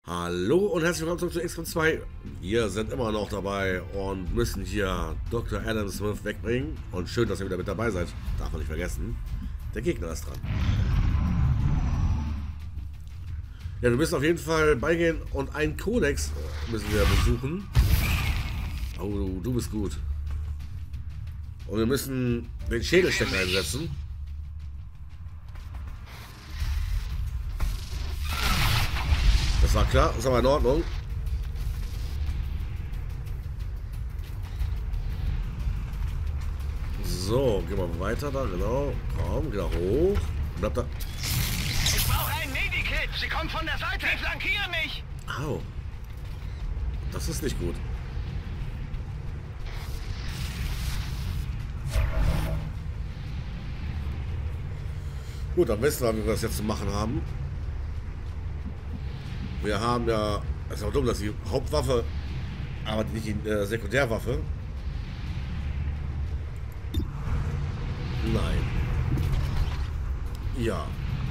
Hallo und herzlich willkommen zurück zu XCOM 2. Wir sind immer noch dabei und müssen hier Dr. Adam Smith wegbringen. Und schön, dass ihr wieder mit dabei seid. Darf man nicht vergessen. Der Gegner ist dran. Ja, wir müssen auf jeden Fall beigehen und einen Kodex müssen wir besuchen. Oh, du bist gut. Und wir müssen den Schädelstecker einsetzen. Das war klar, das ist aber in Ordnung. So, gehen wir weiter da, genau. Komm, wieder hoch. Bleibt da. Ich brauche ein Medikit. Sie kommt von der Seite. Sie flankieren mich. Au. Das ist nicht gut. Gut, dann wissen wir, wie wir das jetzt zu machen haben. Wir haben ja, das ist auch dumm, dass die Hauptwaffe, aber nicht die Sekundärwaffe. Nein. Ja.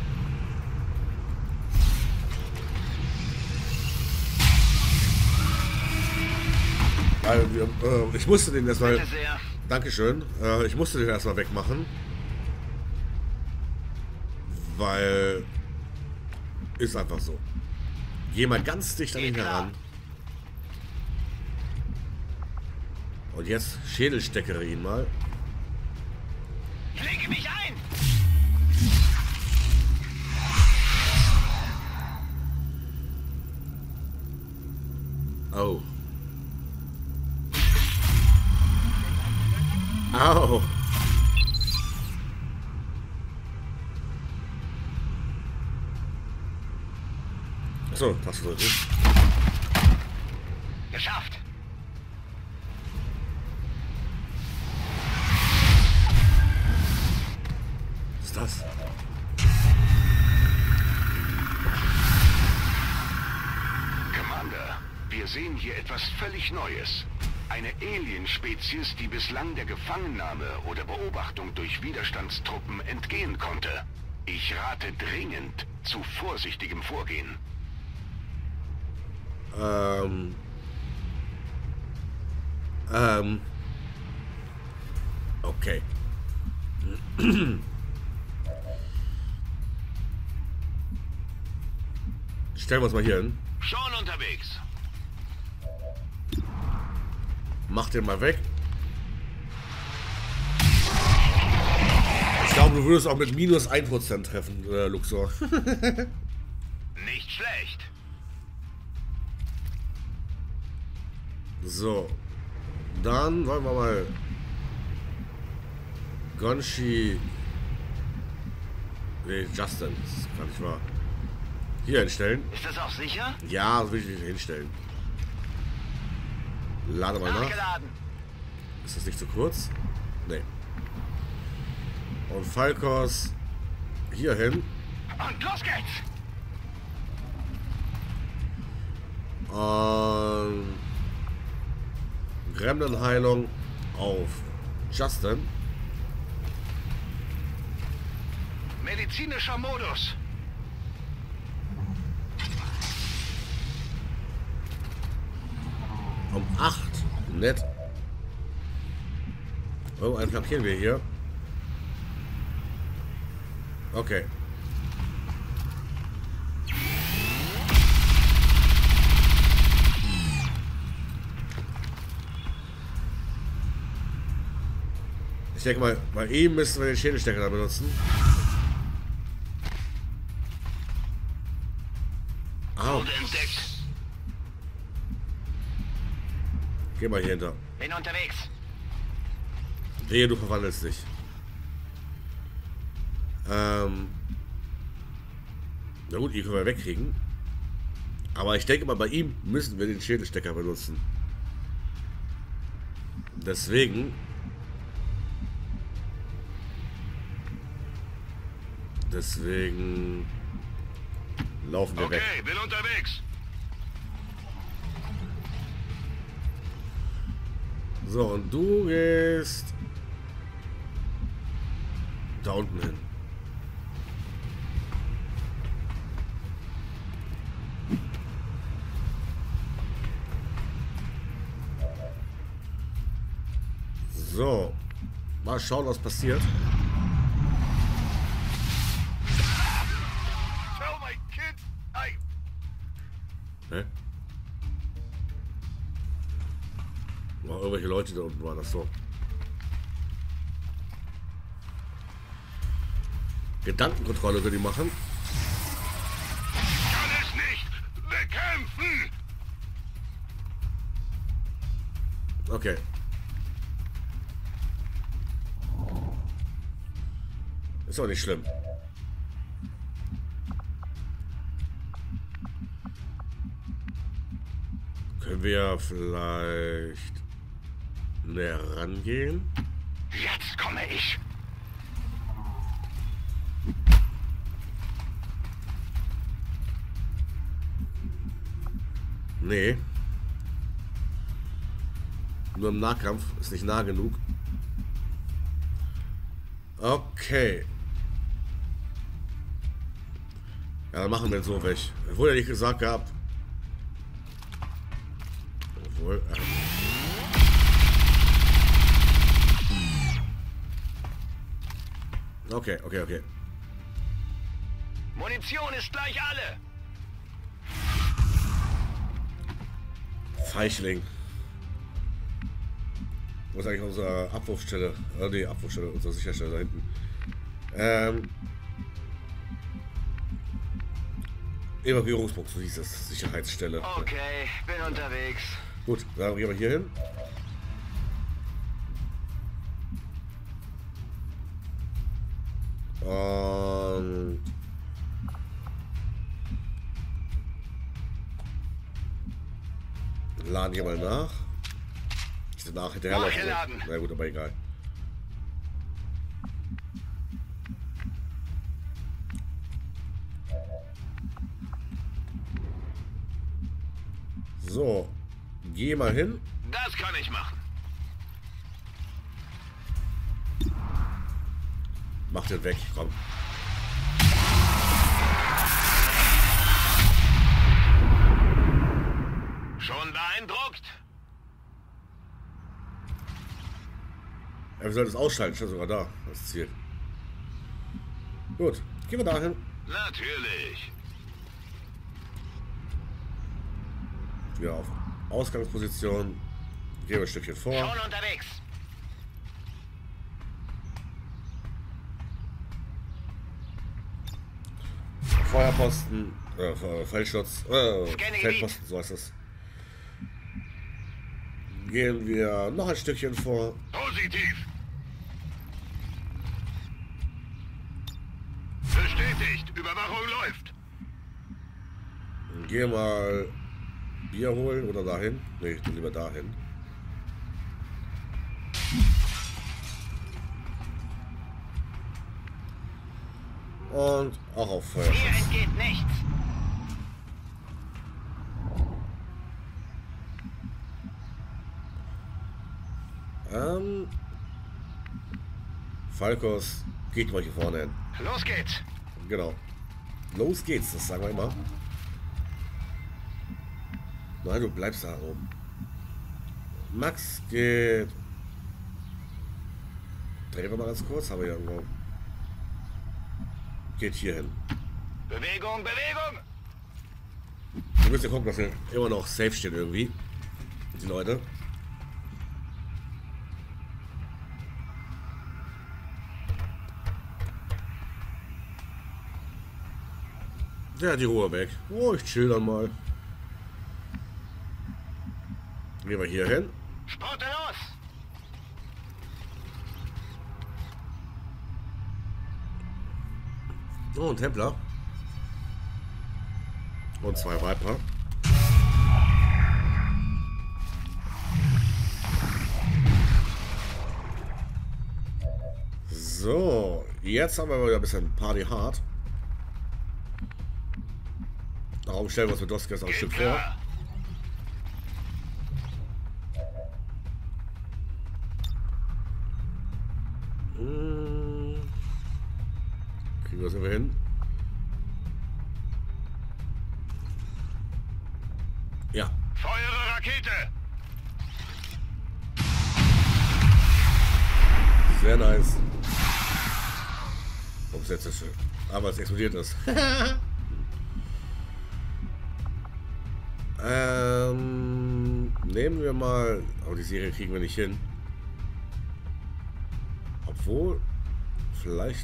Ich musste den erstmal. Bitte sehr. Dankeschön. Ich musste den erstmal wegmachen. Weil. Ist einfach so. Geh mal ganz dicht an ihn heran. Und jetzt schädelsteckere ihn mal. Ich lege mich ein. Oh. Au. Achso, Taste drücken. Geschafft. Was ist das? Commander, wir sehen hier etwas völlig Neues. Eine Alien-Spezies, die bislang der Gefangennahme oder Beobachtung durch Widerstandstruppen entgehen konnte. Ich rate dringend zu vorsichtigem Vorgehen. Okay. Stellen wir uns mal hier hin. Schon unterwegs. Mach den mal weg. Ich glaube, du würdest auch mit minus 1% treffen, Luxor. Nicht schlecht. So. Dann wollen wir mal Gonshi. Nee, Justin. Das ist gar nicht wahr. Hier hinstellen. Ist das auch sicher? Ja, das will ich nicht hinstellen. Lade mal nach. Nachgeladen. Ist das nicht zu kurz? Nee. Und Falkos hier hin. Und los geht's. Und Gremlin-Heilung auf Justin. Medizinischer Modus. Um 8. Nett. Oh, einen flankieren wir hier. Okay. Ich denke mal, bei ihm müssen wir den Schädelstecker da benutzen. Au. Gut entdeckt. Geh mal hier hinter. Bin unterwegs. Wehe, du verwandelst dich. Na gut, ihn können wir wegkriegen. Aber ich denke mal, bei ihm müssen wir den Schädelstecker benutzen. Deswegen laufen wir weg. Okay, bin unterwegs. So, und du gehst da unten hin. So. Mal schauen, was passiert. Tell my kid Hä? War irgendwelche Leute da unten waren das so. Gedankenkontrolle würde ich machen. kann es nicht bekämpfen. Okay. Ist auch nicht schlimm. Können wir vielleicht näher rangehen? Jetzt komme ich. Nee. Nur im Nahkampf ist nicht nah genug. Okay. Ja, dann machen wir ihn so weg. Wurde ja nicht gesagt gehabt. Obwohl. Okay, okay, okay. Munition ist gleich alle. Feichling. Wo ist eigentlich unsere Abwurfstelle? Die Abwurfstelle, unsere Sicherstelle da hinten. Evakuierungspunkt, so hieß es. Sicherheitsstelle. Okay, bin unterwegs. Gut, dann gehen wir hier hin. Und laden hier mal nach. Ich danach hinterherlaufen. Nachladen. Na gut, aber egal. So, geh mal hin. Das kann ich machen. Mach den weg, komm. Schon beeindruckt? Ja, wir sollten es ausschalten, steht sogar da, das Ziel. Gut, gehen wir dahin. Natürlich. Wieder auf Ausgangsposition. Gehen wir ein Stückchen vor. Schon unterwegs. Feuerposten, Feldschutz, Scanne Feldposten, so heißt es. Gehen wir noch ein Stückchen vor. Positiv. Bestätigt. Überwachung läuft. Gehen mal Bier holen oder dahin. Ne, ich gehe lieber dahin. Und auch auf Feuer. Hier entgeht nichts. Falkos, geht mal hier vorne hin. Los geht's. Genau. Los geht's, das sagen wir immer. Nein, du bleibst da oben. Max geht. Drehen wir mal ganz kurz, aber irgendwo. Geht hier hin. Bewegung, Bewegung. Wir müssen ja gucken, dass wir immer noch safe stehen irgendwie. Die Leute. Ja, die Ruhe weg. Oh, ich chill dann mal. Gehen wir hier hin. Sporte los. Oh, ein Templer. Und 2 Viper. So, jetzt haben wir wieder ein bisschen Party hard. Darum stellen wir uns mit Doskas auch ein Stück vor. Klar. Kriegen wir das immer hin? Ja. Feuere Rakete. Sehr nice. Ups, jetzt ist schön. Aber es explodiert ist. Nehmen wir mal... Oh, die Serie kriegen wir nicht hin. Obwohl... Vielleicht...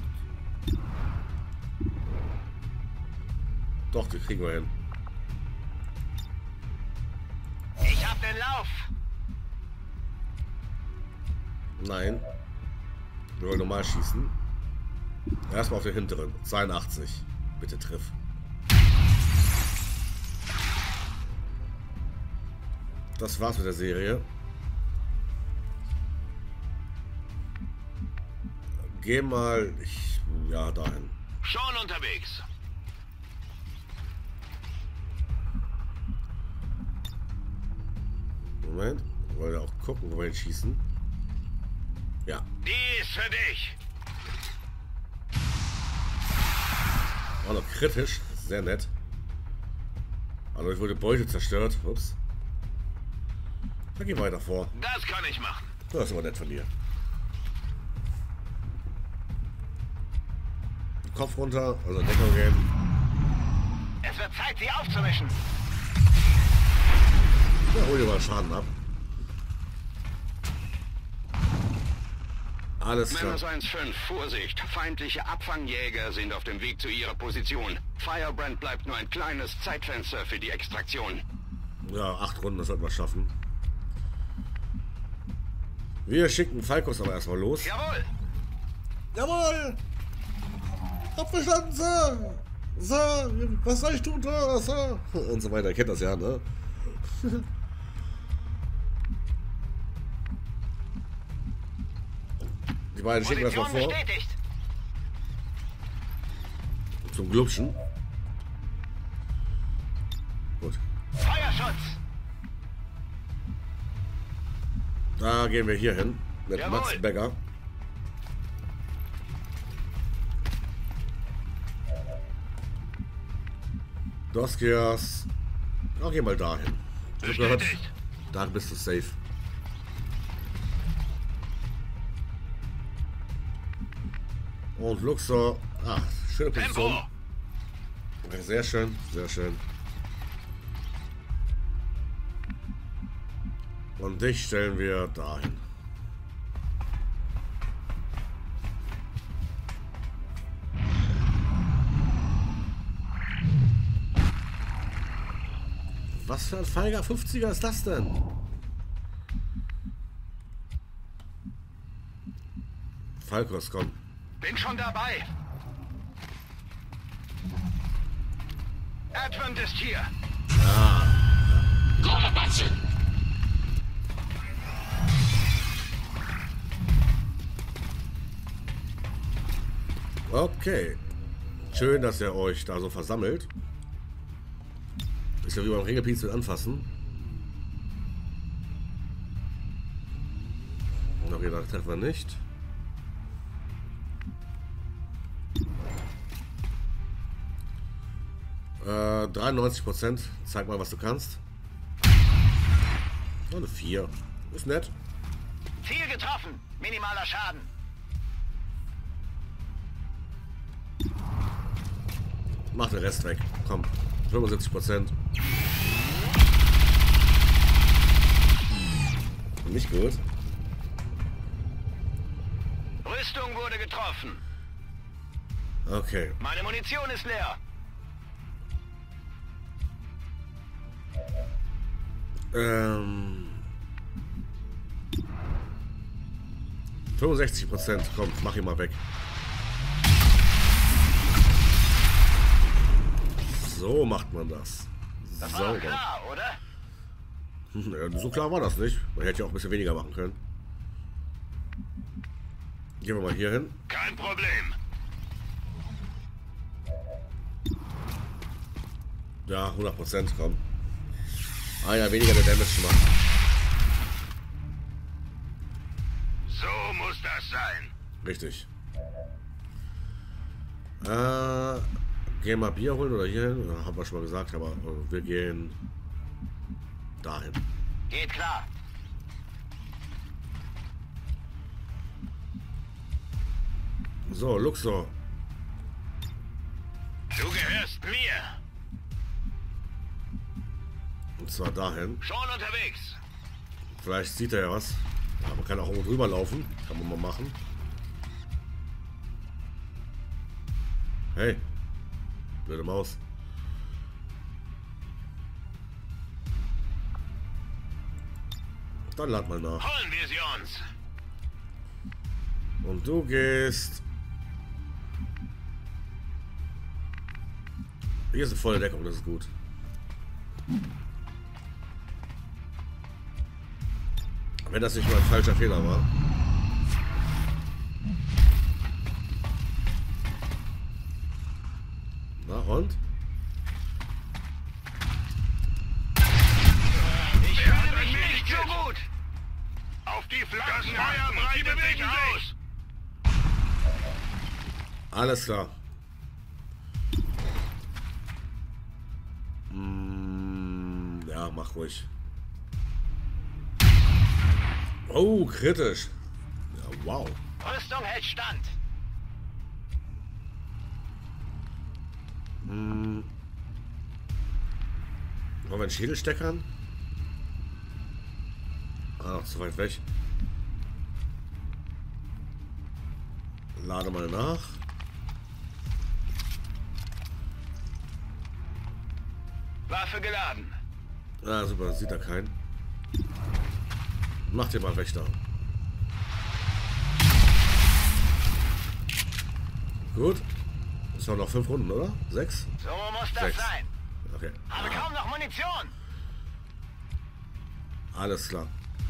Doch, die kriegen wir hin. Ich hab den Lauf. Nein. Wir wollen normal schießen. Erstmal auf den hinteren. 82. Bitte triff. Das war's mit der Serie. Geh mal... ja, dahin. Schon unterwegs. Moment. Wir wollen ja auch gucken, wo wir hinschießen. Ja. Die ist für dich. Auch noch kritisch. Sehr nett. Also ich wurde Beute zerstört. Ups. Dann geh weiter vor. Das kann ich machen. Das ist aber nett von dir. Kopf runter, also Deckung gehen. Es wird Zeit, sie aufzumischen. Ja, hol dir mal Schaden ab. Alles klar. Menace 1-5, Vorsicht. Feindliche Abfangjäger sind auf dem Weg zu ihrer Position. Firebrand bleibt nur ein kleines Zeitfenster für die Extraktion. Ja, 8 Runden, das sollten wir schaffen. Wir schicken Falkos aber erstmal los. Jawohl. Jawohl! Hab verstanden, Sir! Sir, was soll ich tun, Sir? Und so weiter, ihr kennt das ja, ne? Die beiden schicken das mal Position vor. bestätigt. Zum Glubschen. Gut. Feuerschutz. Da gehen wir hier hin. Mit Jawohl. Max Becker. Doskias. Auch geh mal dahin. Ich hab gehört, da bist du safe. Und Luxor. Ah, schöne Position. Tempo. Okay, sehr schön, sehr schön. Und dich stellen wir dahin. Was für ein feiger 50er ist das denn? Falkos, komm. Bin schon dabei. Advent ist hier. Okay. Schön, dass ihr euch da so versammelt. Ist ja wie beim Ringelpinsel anfassen. Noch jeder treffen wir nicht. Äh, 93%. Zeig mal, was du kannst. Oh, eine 4. Ist nett. Ziel getroffen. Minimaler Schaden. Mach den Rest weg. Komm. 75%. Nicht gut. Rüstung wurde getroffen. Okay. Meine Munition ist leer. 65%. Komm, mach ihn mal weg. So macht man das. Das war Sauber. doch klar, oder? So klar war das nicht. Man hätte ja auch ein bisschen weniger machen können. Gehen wir mal hier hin. Kein Problem. Ja, 100%, komm. Einer weniger der Damage macht. So muss das sein. Richtig. Gehen wir Bier holen oder hier hin? Haben wir schon mal gesagt, aber wir gehen dahin. Geht klar. So, Luxor. Du gehörst mir. Und zwar dahin. Schon unterwegs. Vielleicht sieht er ja was. Ja, man kann auch irgendwo drüber laufen. Kann man mal machen. Hey. Blöde Maus. Dann lad mal nach. Holen wir sie uns. Und du gehst... Hier ist eine volle Deckung, das ist gut. Wenn das nicht mal ein falscher Fehler war. Na und? Ich fühle mich nicht so gut. Auf die Das Flanken Feuer achten, sie breitet sich bewegen aus. sich. Alles klar. Ja, mach ruhig. Oh, kritisch. Ja, wow. Rüstung hält stand. Wollen wir einen Schädel steckern? Ah, noch zu weit weg. Lade mal nach. Waffe geladen. Ah, super, sieht da keinen. Mach dir mal Wächter. Gut. Das waren noch 5 Runden, oder? 6? So muss das 6. sein. Okay. Habe kaum noch Munition. Alles klar.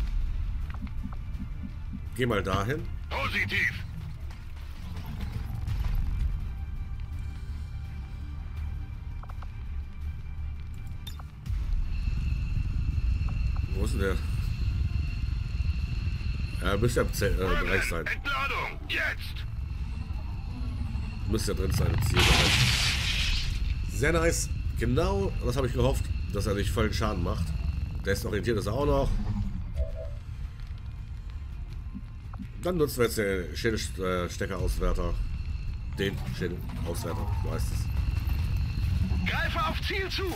Geh mal dahin. Positiv. Wo ist denn der? Ja, müsste ja im Bereich sein. Entladung, jetzt. Müsste ja drin sein im Zielbereich. Sehr nice. Genau, das habe ich gehofft, dass er nicht vollen Schaden macht. Desorientiert ist er auch noch. Dann nutzen wir jetzt den Schädelstecker-Auswärter. Den Schädelauswärter, so heißt es. Greife auf Ziel zu.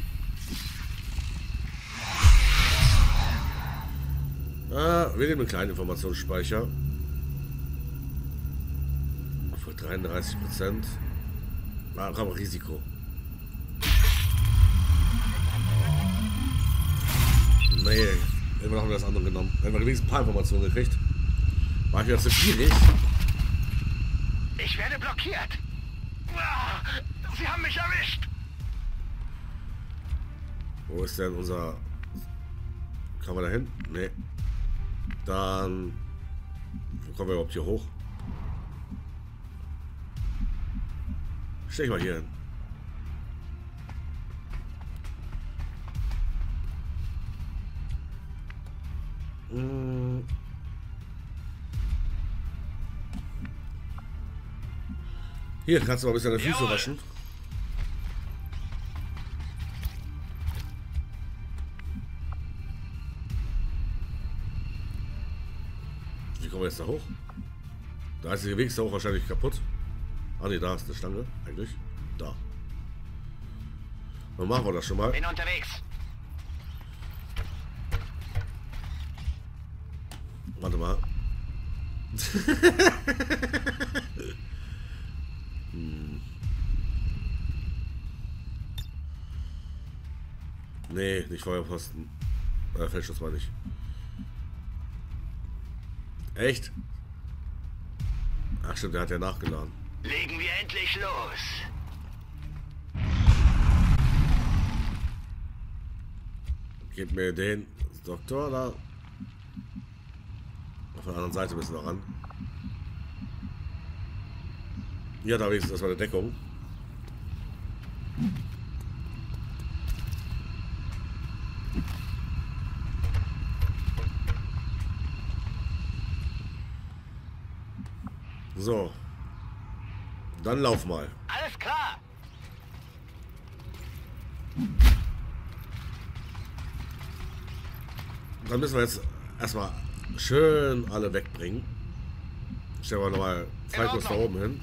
Wir nehmen einen kleinen Informationsspeicher. Für 33%. Ah, komm, Risiko. Nee, immer haben wir das andere genommen. Hätten wir wenigstens ein paar Informationen gekriegt. War ich wieder zu gierig. Ich werde blockiert. Ah, Sie haben mich erwischt. Wo ist denn unser... Kann man da hin? Nee. Dann... Wo kommen wir überhaupt hier hoch? Stell ich mal hier hin. Hier kannst du mal ein bisschen deine Füße Jawohl. waschen. Wie kommen wir jetzt da hoch? Da ist der Weg da hoch wahrscheinlich kaputt. Ah ne, da ist eine Stange eigentlich. Da. Dann machen wir das schon mal. Bin unterwegs. Warte mal. Nee, nicht Feuerposten. Feldschutz mal nicht. Echt? Ach stimmt, der hat ja nachgeladen. Legen wir endlich los. Gib mir den Doktor da. Auf der anderen Seite müssen wir ran. Ja, da wenigstens erstmal eine Deckung. So. Dann lauf mal. Alles klar. Dann müssen wir jetzt erstmal schön alle wegbringen. Stellen wir nochmal Falcos da oben hin.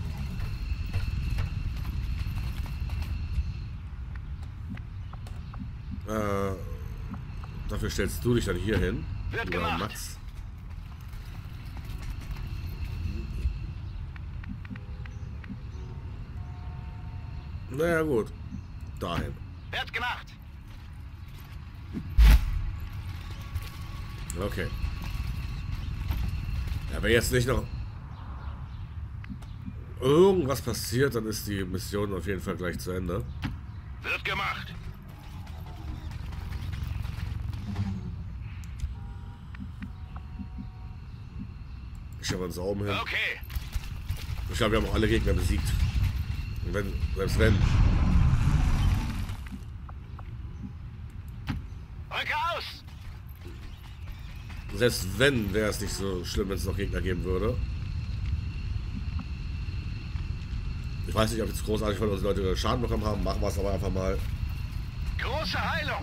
Dafür stellst du dich dann hier hin. Wird gemacht. Max. Naja gut. Dahin. Wird gemacht. Okay. Ja, wenn jetzt nicht noch irgendwas passiert, dann ist die Mission auf jeden Fall gleich zu Ende. Wird gemacht. Ich habe uns da oben hin. Okay. Ich glaube, wir haben auch alle Gegner besiegt. Und wenn, selbst wenn. Rücke aus. Selbst wenn, wäre es nicht so schlimm, wenn es noch Gegner geben würde. Ich weiß nicht, ob jetzt großartig von uns Leute Schaden bekommen haben. Machen wir es aber einfach mal. Große Heilung.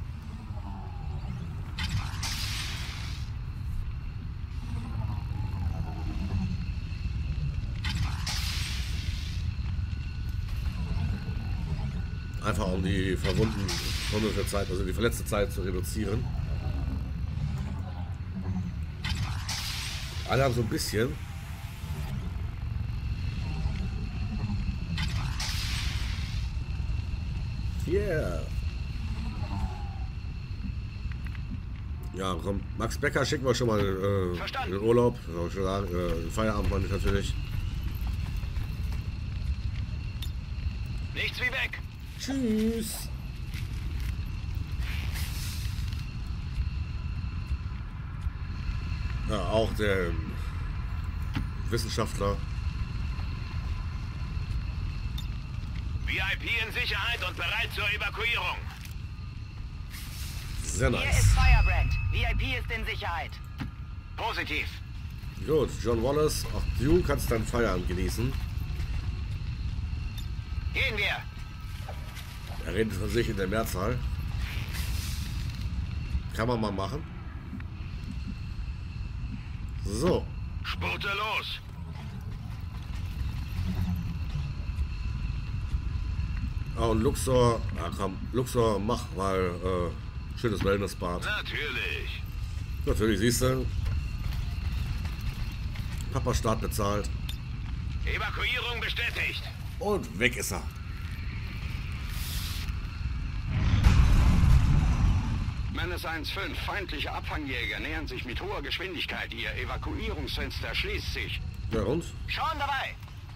Einfach um die verwundete Zeit, also die verletzte Zeit zu reduzieren. Alle haben so ein bisschen. Yeah. Ja, komm, Max Becker schicken wir schon mal in den Urlaub. Soll ich schon sagen, Feierabend meine ich natürlich. Nichts wie weg. Tschüss. Ja, auch der Wissenschaftler. VIP in Sicherheit und bereit zur Evakuierung. Sehr Hier nice. ist Firebrand. VIP ist in Sicherheit. Positiv. Gut, John Wallace, auch du kannst deinen Feierabend genießen. Gehen wir. Er redet von sich in der Mehrzahl. Kann man mal machen. So. Spurte los. Ah, und Luxor, ja komm, Luxor, mach mal schönes Wellnessbad. Natürlich. Natürlich, siehst du. Papa Staat bezahlt. Evakuierung bestätigt. Und weg ist er. Menace 1-5, feindliche Abfangjäger nähern sich mit hoher Geschwindigkeit. Ihr Evakuierungsfenster schließt sich. Ja und? Schon dabei.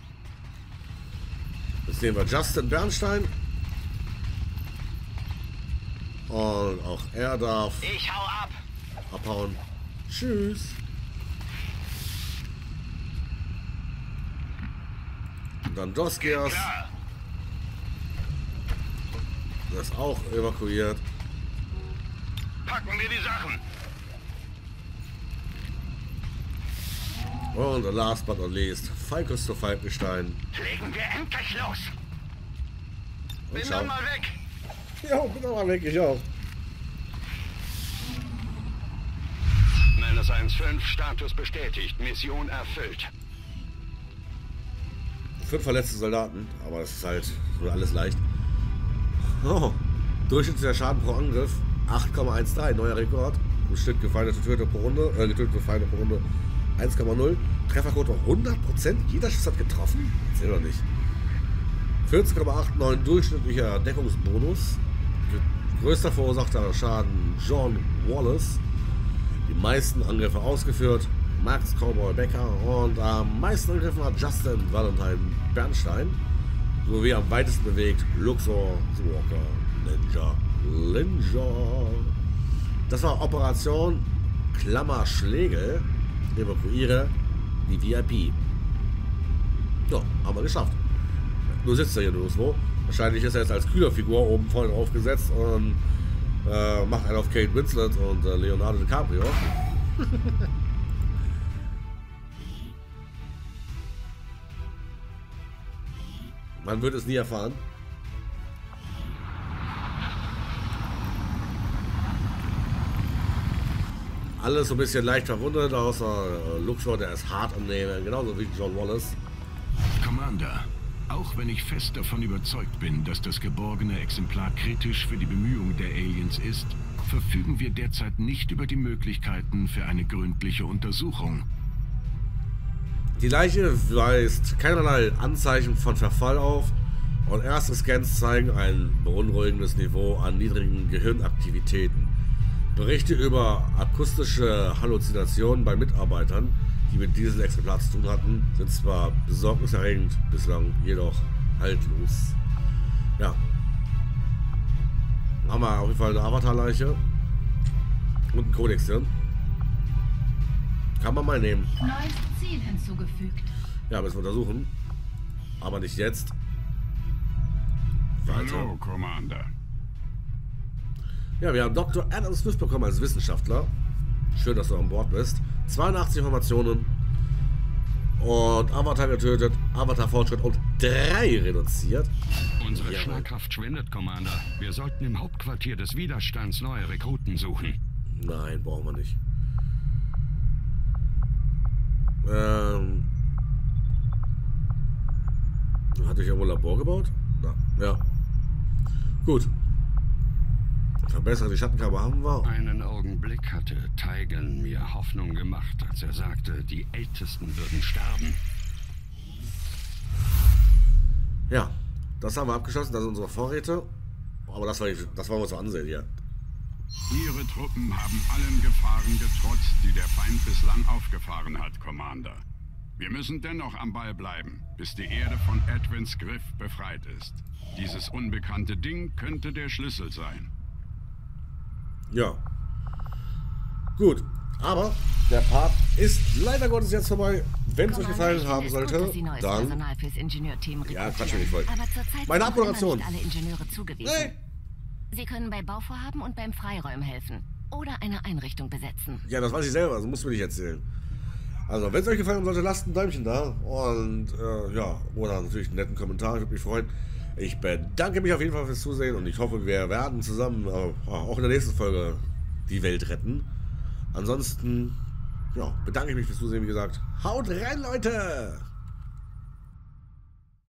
Jetzt sehen wir Justin Bernstein. Und auch er darf Ich hau ab. abhauen. Tschüss. Und dann Doskias. Klar. Der ist auch evakuiert. Packen wir die Sachen. Und last but not least, Falcos zu Falkenstein. Legen wir endlich los. Und Bin ciao. dann mal weg. Ja, bin auch mal weg, ich auch. Menace 1-5, Status bestätigt. Mission erfüllt. 5 verletzte Soldaten, aber das ist halt so alles leicht. Oh, durchschnittlicher Schaden pro Angriff 8,13, neuer Rekord. Im Schnitt gefallene Getötete pro Runde, getötete Feinde pro Runde 1,0. Trefferquote 100%, jeder Schuss hat getroffen? Erzähl doch nicht. 14,89 durchschnittlicher Deckungsbonus. Größter verursachter Schaden John Wallace. Die meisten Angriffe ausgeführt Max Cowboy Becker und am meisten Angriffen hat Justin Valentine Bernstein. Sowie am weitesten bewegt Luxor Walker Ninja. Das war Operation Klammerschlägel. Evakuiere die VIP. Ja, haben wir geschafft. Nur sitzt er hier nirgendwo. Wahrscheinlich ist er jetzt als Kühlerfigur oben voll drauf gesetzt und macht einen auf Kate Winslet und Leonardo DiCaprio. Man wird es nie erfahren. Alles so ein bisschen leicht verwundet, außer Luxor, der ist hart am Nehmen, genauso wie John Wallace. Commander, auch wenn ich fest davon überzeugt bin, dass das geborgene Exemplar kritisch für die Bemühungen der Aliens ist, verfügen wir derzeit nicht über die Möglichkeiten für eine gründliche Untersuchung. Die Leiche weist keinerlei Anzeichen von Verfall auf und erste Scans zeigen ein beunruhigendes Niveau an niedrigen Gehirnaktivitäten. Berichte über akustische Halluzinationen bei Mitarbeitern, die mit diesem Exemplar zu tun hatten, sind zwar besorgniserregend, bislang jedoch haltlos. Ja. Haben wir auf jeden Fall eine Avatar-Leiche und ein Kodex drin. Kann man mal nehmen. Neues Ziel hinzugefügt. Ja, müssen wir untersuchen. Aber nicht jetzt. Weiter. Hallo, Commander. Ja, wir haben Dr. Adam Smith bekommen als Wissenschaftler. Schön, dass du an Bord bist. 82 Informationen. Und Avatar getötet, Avatar-Fortschritt und 3 reduziert. Unsere Schlagkraft schwindet, Commander. Wir sollten im Hauptquartier des Widerstands neue Rekruten suchen. Nein, brauchen wir nicht. Hatte ich irgendwo ein Labor gebaut? Na, ja. Gut. Verbesserte Schattenkammer haben wir. Einen Augenblick hatte Tygan mir Hoffnung gemacht, als er sagte, die Ältesten würden sterben. Ja, das haben wir abgeschlossen. Das sind unsere Vorräte. Aber das wollen wir uns so ansehen hier. Ihre Truppen haben allen Gefahren getrotzt, die der Feind bislang aufgefahren hat, Commander. Wir müssen dennoch am Ball bleiben, bis die Erde von Edwins Griff befreit ist. Dieses unbekannte Ding könnte der Schlüssel sein. Ja. Gut. Aber der Part ist leider Gottes jetzt vorbei. Wenn es euch gefallen haben sollte, dann... Ja, Quatsch, wenn ich wollte. Meine Abmoderation. Nee. Sie können bei Bauvorhaben und beim Freiräumen helfen. Oder eine Einrichtung besetzen. Ja, das weiß ich selber, also musst du mir nicht erzählen. Also, wenn es euch gefallen haben sollte, lasst ein Däumchen da. Und, ja, oder natürlich einen netten Kommentar, ich würde mich freuen. Ich bedanke mich auf jeden Fall fürs Zusehen und ich hoffe, wir werden zusammen auch in der nächsten Folge die Welt retten. Ansonsten, ja, bedanke ich mich fürs Zusehen, wie gesagt. Haut rein, Leute!